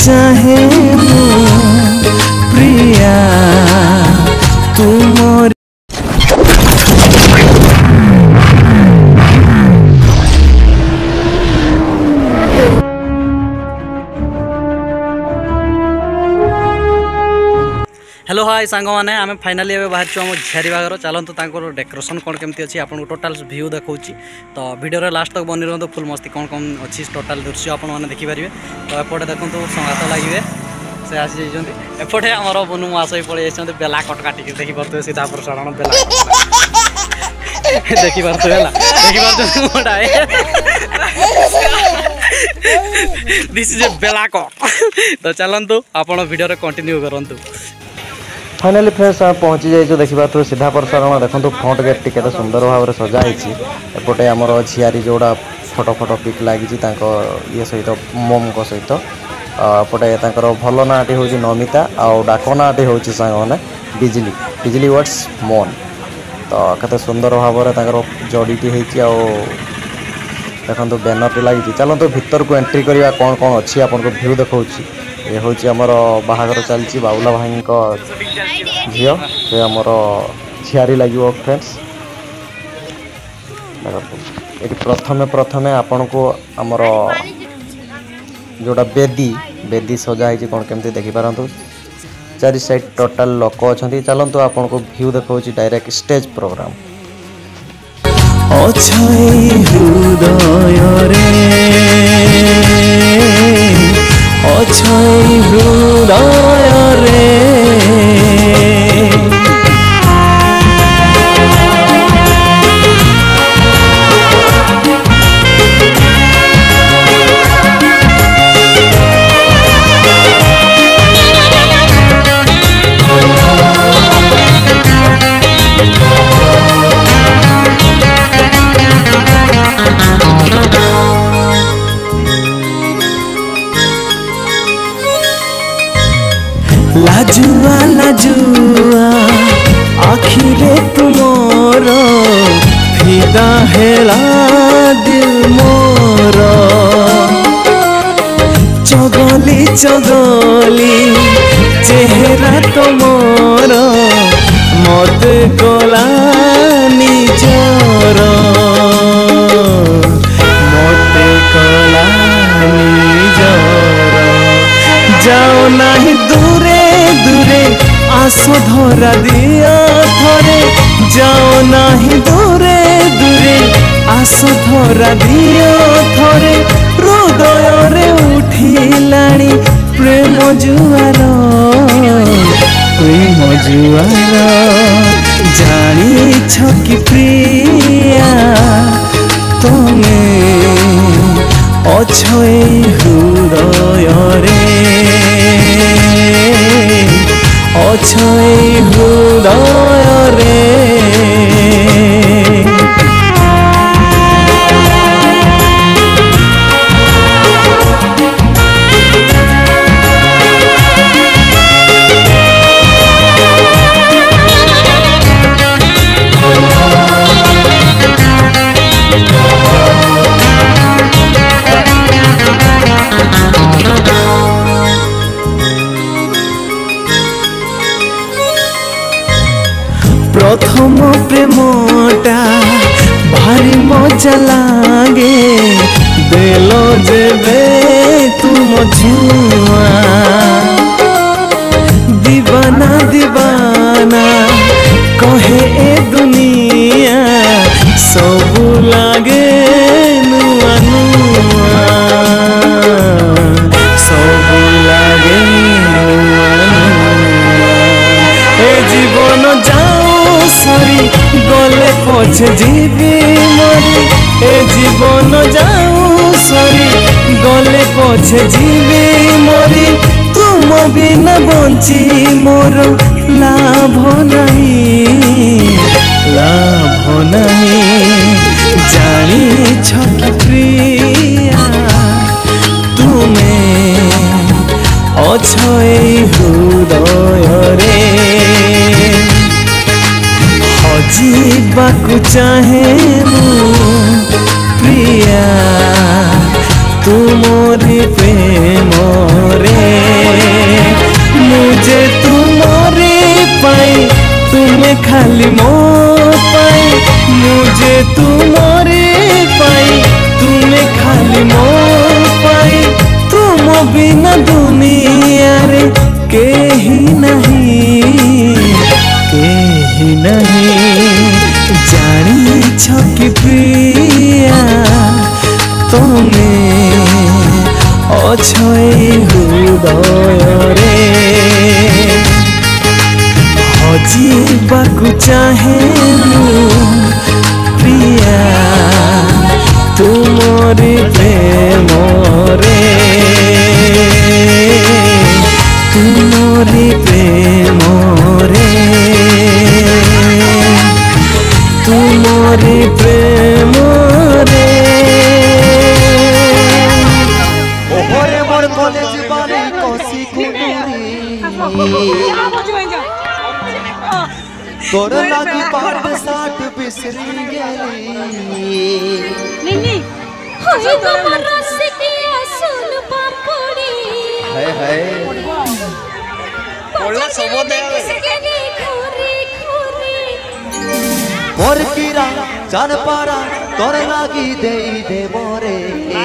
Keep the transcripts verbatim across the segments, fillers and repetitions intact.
चाहे प्रिया तुम। Hello hi सांग मैंने आम फाइनाली एवं बाहर आम झियारी बागर चलतु डेकोरेशन कौन केमती अच्छी आपको टोटाल व्यू देखा तो वीडियो लास्ट तक बनी रुहतु फुल मस्ती कौन कौन अच्छी टोटाल दृश्य आपने देखिपारे। तो एपटे देखो संगात लगे से आसी जाइए एपटे आमर बनू मास पड़े जाइए बेला कट काटिक देखिपे सीधा प्रसारण बेला देखिपे दिस इज ए बेला कट। तो चलतु आप वीडियो कंटिन्यू करंतु। फाइनाली फ्रेंड्स आप पहुँची जाइए देखिए सीधा प्रसारण देखो फ्रंट गेट टी सुंदर भाव में सजाई एपटे आमर झियारी जोड़ा फोटो फोटो पिक लगी ये सहित मोम को सहित एपटे भल नाटी हूँ नमिता आउ डाक नाटी हूँ सांग बिजली बिजली वर्ड्स मोन। तो केते सुंदर भाव में जोड़ीटी हो देखो बैनर टी लगी। चलते भीतर को एंट्री करवा कौन कौन अच्छी आपको व्यू देखा ये हूँ आमर बाहागर चलती बाबुला भाई झी से आमर झियारी लगे फ्रेंड्स। ये प्रथमे प्रथमे आपण को आमर जोड़ा बेदी बेदी सजाई कौन केमती देखिपारतु चारि साइड टोटाल लोक अच्छा। चलतु आपन को व्यू देखा डायरेक्ट स्टेज प्रोग्राम। लाजुआ लाजुआ आखिरे तुमर फिदा हेला दिल मोर चगली चगली चेहरा तुमर मत गला निजर मत गला निजर जाओ नहीं दूरे दूरे आसो धरा दिया थरे जाओ नहीं दूरे दूरे आसो धरा दिया थरे हृदय रे उठिलाणी प्रेम जुआर प्रेम जुआर जानी कि प्रिया तमे अछे हृदय रे अछे हृदय रे। प्रथम प्रेमटा भारी मजा लागे देलो जेबे तुम झुआ दीवाना दीवाना कहे ए दुनिया सब लागे नुआ नुआ सब लागे नुआ नुआ ए जीवन जाओ सरी गले पछे जीवी मरी ए जीवन जाऊ सरी गले पछे जीवी मरी तुम बिना बंची मोर लाभ नहीं लाभ नहीं जानी कि प्रिया तुम्हें अछे हृदय रे हजीबाकु चाहे प्रिया तुमरी प्रेम रे। खाली मो पाई मुझे तुम्हारे पाई तुम्हें खाली मो पाई तुम बिना दुनिया रे केही नहीं केही नहीं जानी छकी प्रिया तुम्हें अछई हृदय रे हजीबाकू चाहे प्रिया तुमरी प्रेम रे तुमरी प्रेम रे तुमरी प्रेम रे ओहरे मोर कॉलेज बानी कोसी कुंदरी तोर लागी पाठ साठ बिसरी गेली निन्नी होई तोर रसिकिया सुन पापड़ी हाय हाय बोला सबो दे किसके खोरी खोरी मोर कीरा जान पारा तोर लागी देई दे मोरे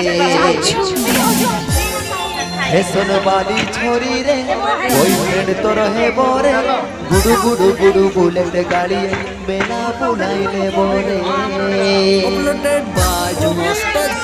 हे सुन बाली छोरी रे बॉयफ्रेंड तो रहे बोरे गुडू गुडू गुडू बुलेट गाड़ी मेला बुलाइले बोरे अपलोडेड बाय जुमस्टर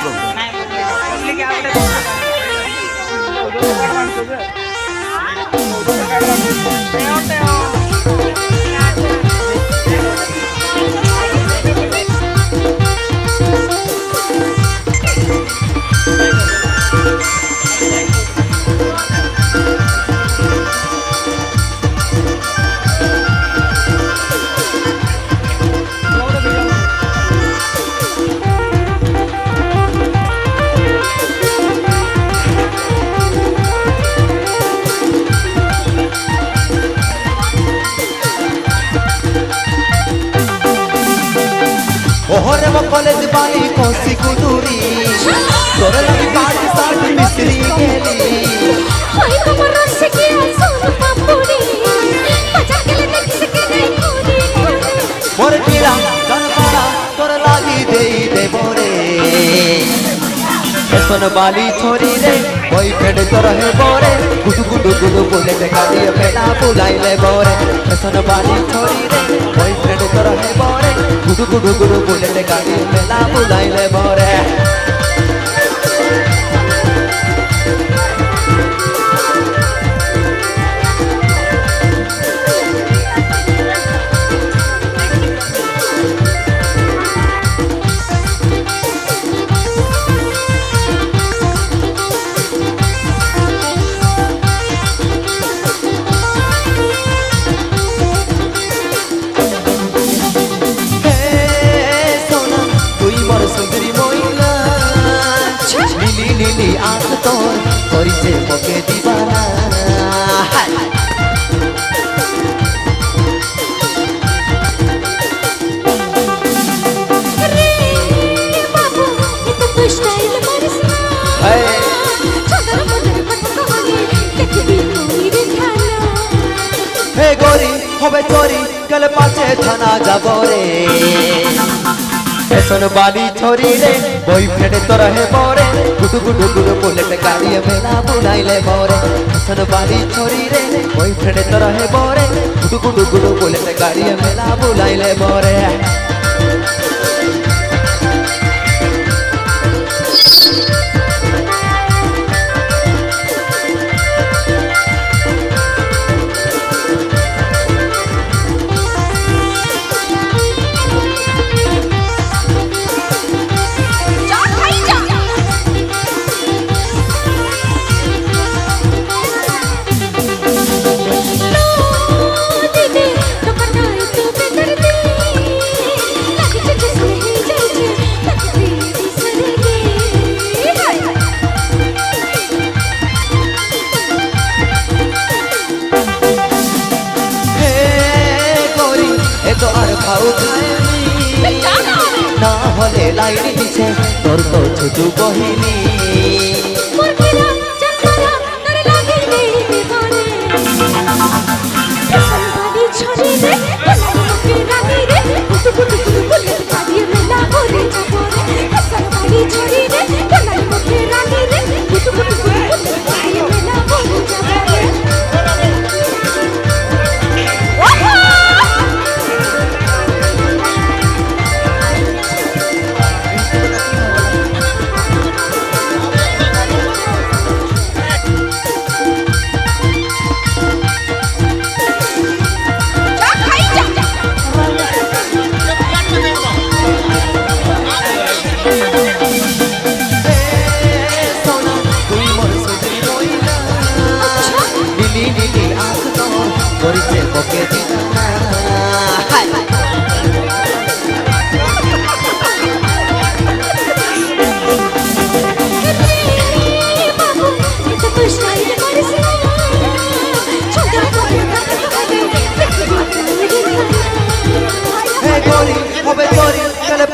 ओहरे वो कॉलेज बाली कोसी कुदूरी तोरे लगी पार्टी साथ मिस्री गेली होई तोर रसिकिया सुन पापड़ी मजा के ले किसके नहीं खोरी खोरी मोर कीरा जान पारा तोर लागी देई दे बोरे सुन बाली छोरी रे बॉयफ्रेंड तो रहे बोरे गुडू गुडू गुडू बोले ते गाड़ी मेला बुलाइले बोरे सुन बाली छोरी रे बॉयफ्रेंड तो रहे बोरे गुडू गुडू गुडू बोले ते गाड़ी मेला बुलाइले बोरे नीली आंख तोर तोरी से मोके दीवाना रे बाबू ये तो तू स्टाइल मरसना है चदर बदर पट कहानी देख भी कोई दिखाना हे गोरी होबे तोरी कल पाछे थाना जाबो रे सुन बाली छोरी रे बॉयफ्रेंड तो रहे बोरे गुडू गुडू गुडू बुलेट गाड़ी मेला बुलाइले बोरे सुन बाली छोरी रे बॉयफ्रेंड तो रहे बोरे गुडू गुडू गुडू बुलेट गाड़ी मेला बुलाइले बोरे ना होले लाइन पीछे तोर तो छुटू बहिनी मुर्गिरा चंदरा कर लागे दीवाने संभाली छोड़ी दे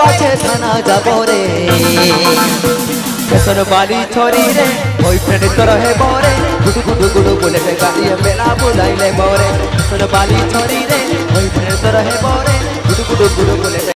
पछे थाना जाबो रे फैशन वाली छोरी रे बॉयफ्रेंड तोर हे बोरे गुडु गुडु गुडु बोले ते गाड़ी मेला बुलाइले मोरे फैशन वाली छोरी रे बॉयफ्रेंड तोर हे बोरे गुडु गुडु गुडु बोले